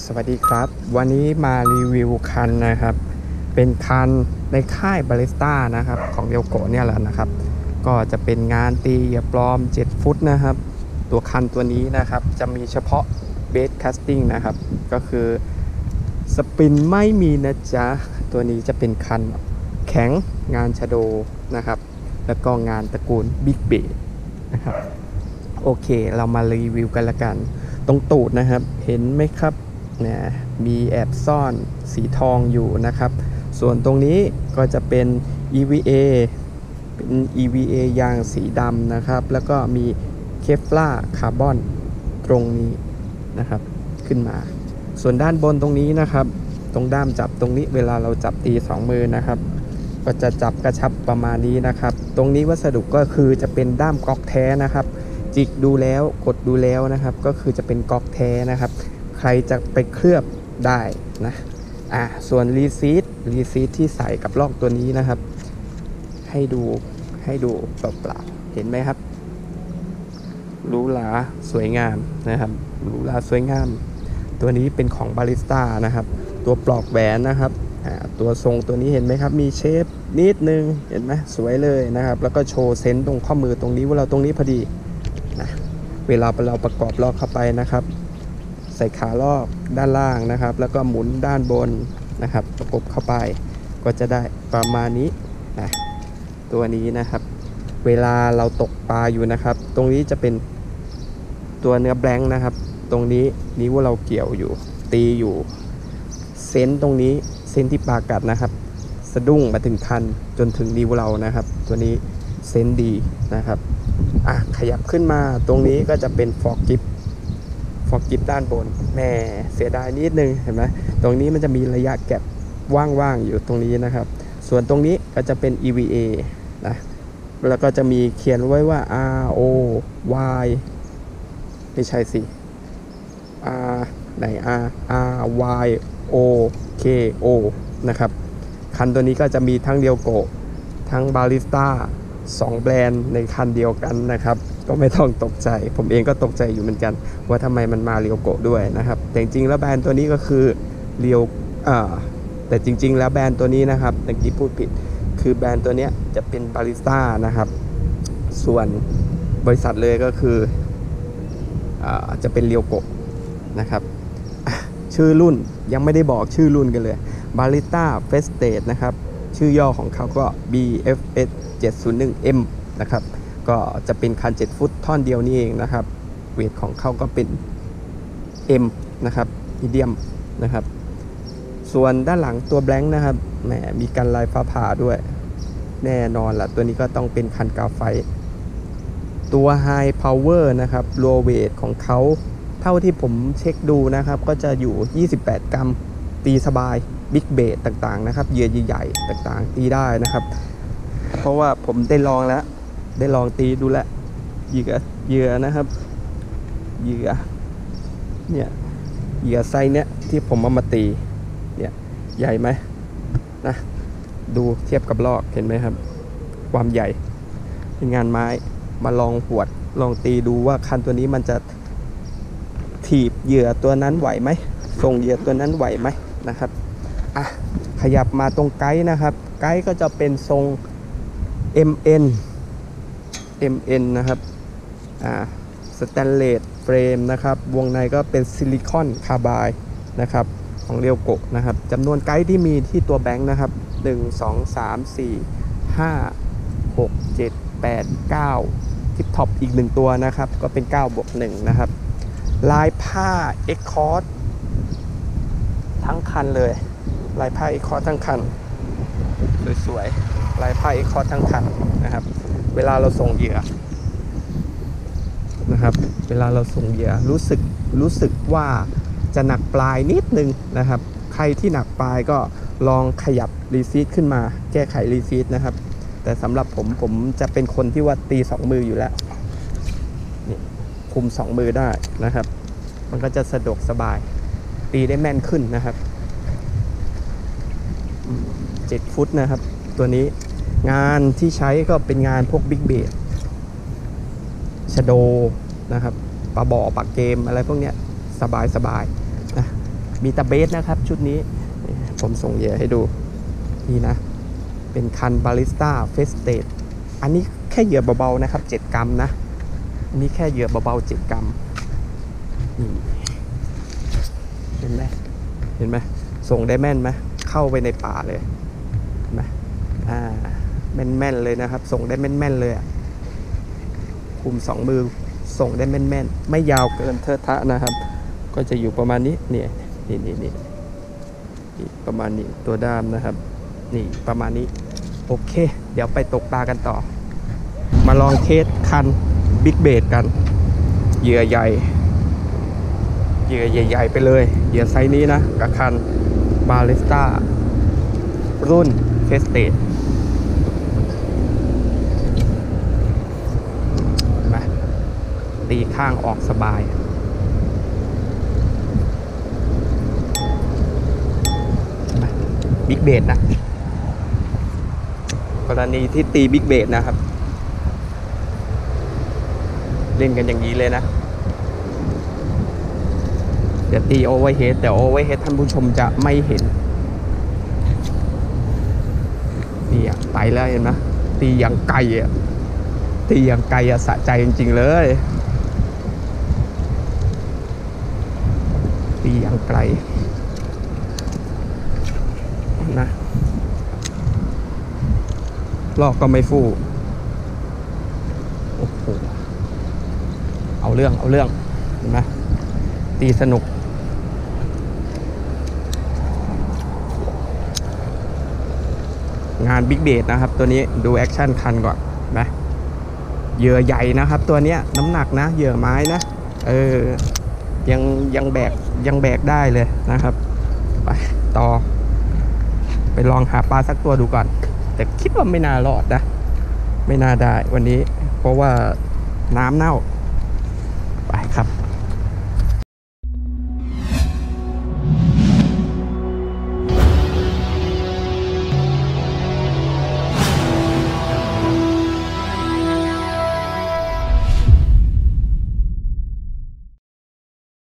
วัสดีครับวันนี้มารีวิวคันนะครับเป็นคันในค่ายบาริสต้านะครับของเดียวโกเนี่ยแหละนะครับก็จะเป็นงานตีเหยียบปลอม7ฟุตนะครับตัวคันตัวนี้นะครับจะมีเฉพาะเบสคัสติ้งนะครับก็คือสปินไม่มีนะจ๊ะตัวนี้จะเป็นคันแข็งงานชะโดนะครับแล้วก็งานตระกูลบิ๊กเบสนะครับโอเคเรามารีวิวกันละกันตรงตูดนะครับเห็นไหมครับเนี่ยมีแอบซ่อนสีทองอยู่นะครับส่วนตรงนี้ก็จะเป็น EVA เป็น EVA ยางสีดำนะครับแล้วก็มีเคฟลาร์คาร์บอนตรงนี้นะครับขึ้นมาส่วนด้านบนตรงนี้นะครับตรงด้ามจับตรงนี้เวลาเราจับตี2มือนะครับก็จะจับกระชับประมาณนี้นะครับตรงนี้วัสดุก็คือจะเป็นด้ามก๊อกแท้นะครับจิกดูแล้วกดดูแล้วนะครับก็คือจะเป็นก๊อกแท้นะครับใครจะไปเคลือบได้นะส่วนรีซีทที่ใส่กับลอกตัวนี้นะครับให้ดูเปล่าๆเห็นไหมครับหรูหราสวยงามนะครับหรูหราสวยงามตัวนี้เป็นของบาริสต้านะครับตัวปลอกแหวนนะครับตัวทรงตัวนี้เห็นไหมครับมีเชฟนิดนึงเห็นไหมสวยเลยนะครับแล้วก็โชว์เซนต์ตรงข้อมือตรงนี้ว่าเราตรงนี้พอดีนะเวลาเราประกอบลอกเข้าไปนะครับใส่ขาลอกด้านล่างนะครับแล้วก็หมุนด้านบนนะครับประกบเข้าไปก็จะได้ประมาณนี้นะตัวนี้นะครับเวลาเราตกปลาอยู่นะครับตรงนี้จะเป็นตัวเนื้อแบงค์นะครับตรงนี้นิ้วเราเกี่ยวอยู่ตีอยู่เซนตรงนี้เซนที่ปลากัดนะครับสะดุ้งมาถึงคันจนถึงนิ้วเรานะครับตัวนี้เซนดีนะครับขยับขึ้นมาตรงนี้ก็จะเป็นฟอกกิฟด้านบนแม่เสียดายนิดนึงเห็นไหมตรงนี้มันจะมีระยะแก็บว่างๆอยู่ตรงนี้นะครับส่วนตรงนี้ก็จะเป็น EVA นะแล้วก็จะมีเขียนไว้ว่า ROY ไม่ใช่สิ ไหน RYOKO นะครับคันตัวนี้ก็จะมีทั้งเดียวโกทั้งบาริสต้า2แบรนด์ในคันเดียวกันนะครับก็ไม่ต้องตกใจผมเองก็ตกใจอยู่เหมือนกันว่าทำไมมันมาเรียวโกด้วยนะครับแต่จริงๆแล้วแบรนด์ตัวนี้ก็คือเรียวแต่จริงๆแล้วแบรนด์ตัวนี้นะครับเมื่อกี้พูดผิดคือแบรนด์ตัวนี้จะเป็นบาริสต้านะครับส่วนบริษัทเลยก็คือจะเป็นเรียวโกนะครับชื่อรุ่นยังไม่ได้บอกชื่อรุ่นกันเลยบาริสต้าเฟสเตดนะครับชื่อย่อของเขาก็ BFS 701M นะครับก็จะเป็นคัน7ฟุตท่อนเดียวนี่เองนะครับเวทของเขาก็เป็น M นะครับมีเดียมนะครับส่วนด้านหลังตัวแบงค์นะครับแหมมีกันลายฟ้าผ่าด้วยแน่นอนละตัวนี้ก็ต้องเป็นคันกาไฟตัว High Power นะครับ Low Weight ของเขาเท่าที่ผมเช็คดูนะครับก็จะอยู่28 กรัมตีสบายบิ๊กเบสต่างๆนะครับเหยื่อใหญ่ๆต่างๆตีได้นะครับเพราะว่าผมได้ลองตีดูแลเหยื่อนะครับเหยื่อไซส์เนี้ยที่ผมเอามาตีเนี่ยใหญ่ไหมนะดูเทียบกับลอกเห็นไหมครับความใหญ่เป็นงานไม้มาลองหวดลองตีดูว่าคันตัวนี้มันจะถีบเหยื่อตัวนั้นไหวไหมส่งเหยื่อตัวนั้นไหวไหมนะครับขยับมาตรงไกด์นะครับไกด์ก็จะเป็นทรง MN นะครับสแตนเลสเฟรมนะครับวงในก็เป็นซิลิคอนคาร์บายนะครับของเรียวโกะนะครับจำนวนไกด์ที่มีที่ตัวแบงค์นะครับ1 2 3 4 5 6 7 8 9ทิปท็อปอีก1ตัวนะครับก็เป็น9+1นะครับลายผ้า X-Cord ทั้งคันเลยลายผ้า X-Cord ทั้งคันสวยๆลายผ้า X-Cord ทั้งคันนะครับเวลาเราส่งเหยื่อนะครับเวลาเราส่งเหยื่อรู้สึกว่าจะหนักปลายนิดนึงนะครับใครที่หนักปลายก็ลองขยับรีซีทขึ้นมาแก้ไขรีซีทนะครับแต่สำหรับผมจะเป็นคนที่ว่าตี2มืออยู่แล้วนี่คุม2มือได้นะครับมันก็จะสะดวกสบายตีได้แม่นขึ้นนะครับ7ฟุตนะครับตัวนี้งานที่ใช้ก็เป็นงานพวกบิ๊กเบสชะโดนะครับปลาบ่อปลาเกมอะไรพวกเนี้ยสบายนะมีตะเบสนะครับชุดนี้ผมส่งเหยื่อให้ดูนี่นะเป็นคันบาริสต้าเฟสเตดอันนี้แค่เหยื่อเบาๆนะครับ7 กรัมนะอันนี้แค่เหยื่อเบาๆ7 กรัมนี่เห็นไหมส่งได้แม่นไหมเข้าไปในป่าเลยเห็นไหมแม่นๆเลยนะครับส่งได้แม่นๆเลยคุม2 มือส่งได้แม่นๆไม่ยาวเกินเทอะทะนะครับก็จะอยู่ประมาณนี้นี่ประมาณนี้ตัวด้ามนะครับนี่ประมาณนี้โอเคเดี๋ยวไปตกปลากันต่อมาลองเทสคันบิ๊กเบดกันเหยื่อใหญ่ไปเลยเหยื่อไซส์นี้นะกับคันบาริสต้ารุ่นเฟสเตดมาตีข้างออกสบายบิ๊กเบดนะกรณีที่ตีบิ๊กเบดนะครับเล่นกันอย่างนี้เลยนะเดี๋ยวตีโอเวอร์เฮดแต่โอเวอร์เฮดท่านผู้ชมจะไม่เห็นนี่ไปแล้วเห็นไหมตีอย่างไกลตีอย่างไกลสะใจจริงๆเลยตีอย่างไกลนะลอกก็ไม่ฟู่โอ้โหเอาเรื่องเห็นไหมตีสนุกงานบิ๊กเบดนะครับตัวนี้ดูแอคชั่นคันก่อนนะเหยื่อใหญ่นะครับตัวนี้น้ำหนักนะเหยื่อไม้นะยังแบกได้เลยนะครับไปต่อไปลองหาปลาสักตัวดูก่อนแต่คิดว่าไม่น่ารอดนะไม่น่าได้วันนี้เพราะว่าน้ำเน่า